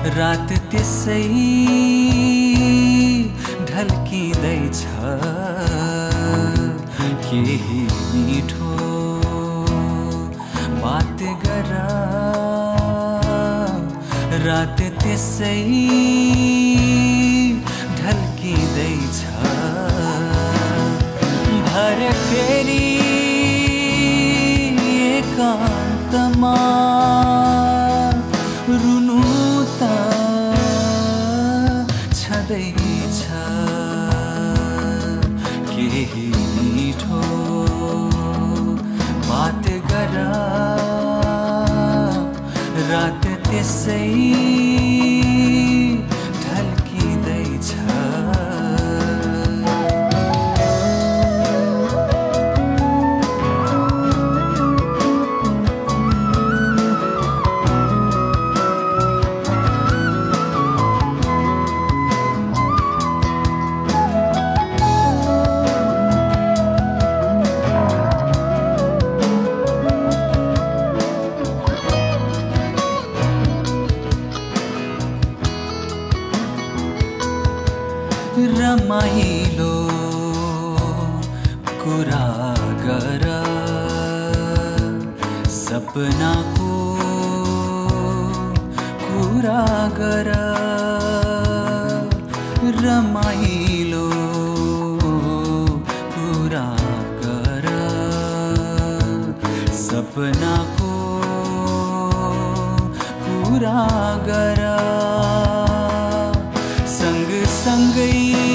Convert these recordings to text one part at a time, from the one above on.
रात त्यसै ढल्किँदैछ केही मिठो बात गर रात त्यसै ढल्किँदैछ भरे फेरि एकान्तमा रुनु त छँदैछ केही मिठो बात गर रात त्यसै ढल्किँदैछ रमाइलो कुरा गर सपनाको कुरा गर रमाइलो कुरा गर सपनाको कुरा गर सँगै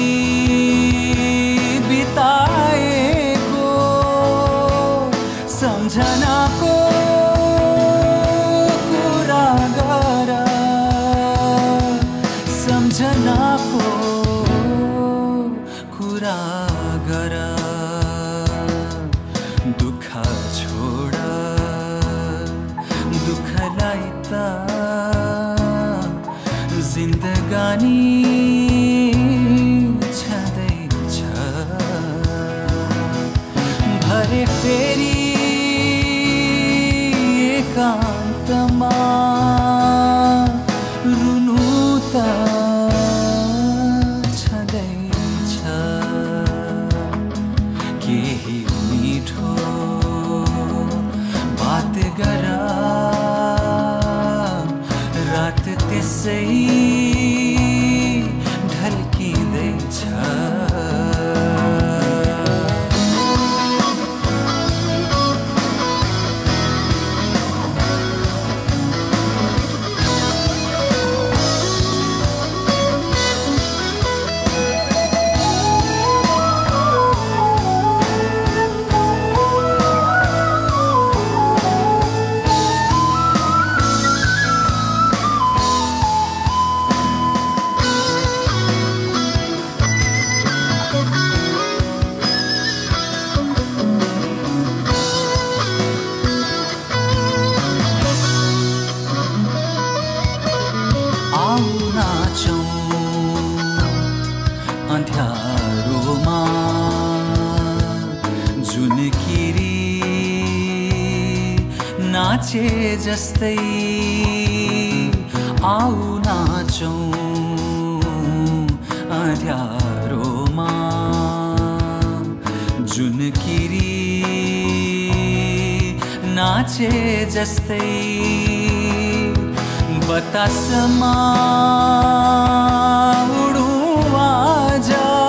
बिताएको सम्झनाको कुरा गर सम्झनाको कुरा गर दुःख छोड दुःखलाई त जिन्दगानी भरे फेरि एकान्तमा रुनु त छँदैछ केही मिठो बात गर रात त्यसै ढल्किँदैछ अन्ध्यारोमा जुन किरी नाचे जस्तै आउ नाचौं अन्ध्यारोमा जुन किरी नाचे जस्तै बतासमा उडौं आज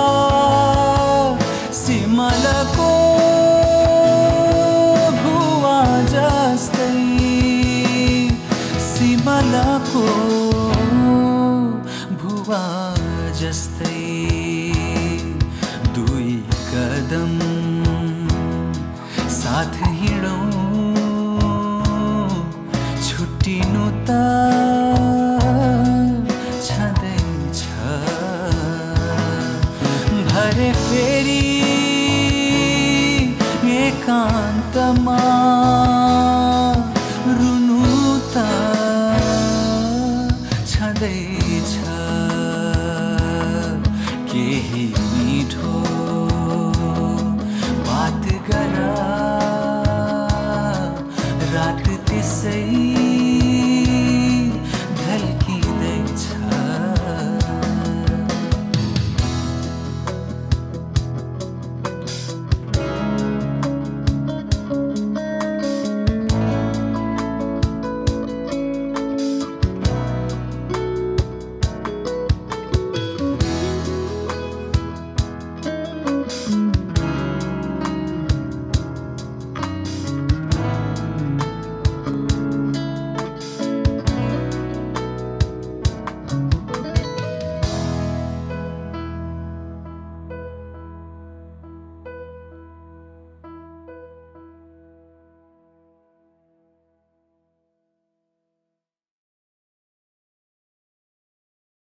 सिमलको भुवा जस्तै सिमलको भुवा जस्तै दुई कदम साथ हिँडौं छुट्टिनु त छँदैछ भरे फेरि एकान्तमा रुनु त छँदैछ केही